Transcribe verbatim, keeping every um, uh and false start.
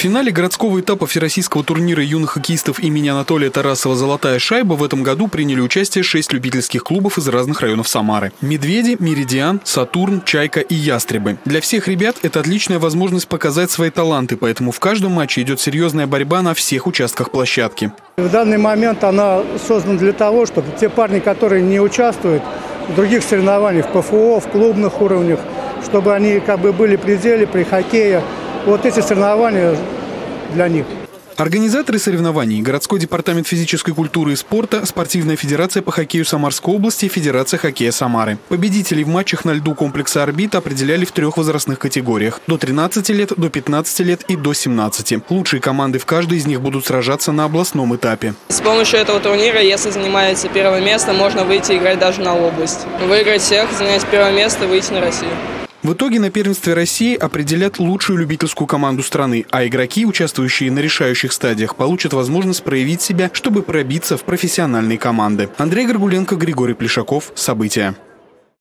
финале городского этапа всероссийского турнира юных хоккеистов имени Анатолия Тарасова «Золотая шайба» в этом году приняли участие шесть любительских клубов из разных районов Самары. «Медведи», «Меридиан», «Сатурн», «Чайка» и «Ястребы». Для всех ребят это отличная возможность показать свои таланты, поэтому в каждом матче идет серьезная борьба на всех участках площадки. В данный момент она создана для того, чтобы те парни, которые не участвуют в других соревнованиях, в ПФО, в клубных уровнях, чтобы они как бы были при деле, при хоккее. Вот эти соревнования для них. Организаторы соревнований – городской департамент физической культуры и спорта, спортивная федерация по хоккею Самарской области и Федерация хоккея Самары. Победителей в матчах на льду комплекса «Орбита» определяли в трех возрастных категориях – до тринадцати лет, до пятнадцати лет и до семнадцати. Лучшие команды в каждой из них будут сражаться на областном этапе. С помощью этого турнира, если занимается первое место, можно выйти играть даже на область. Выиграть всех, занять первое место, выйти на Россию. В итоге на первенстве России определят лучшую любительскую команду страны, а игроки, участвующие на решающих стадиях, получат возможность проявить себя, чтобы пробиться в профессиональные команды. Андрей Горгуленко, Григорий Плешаков. События.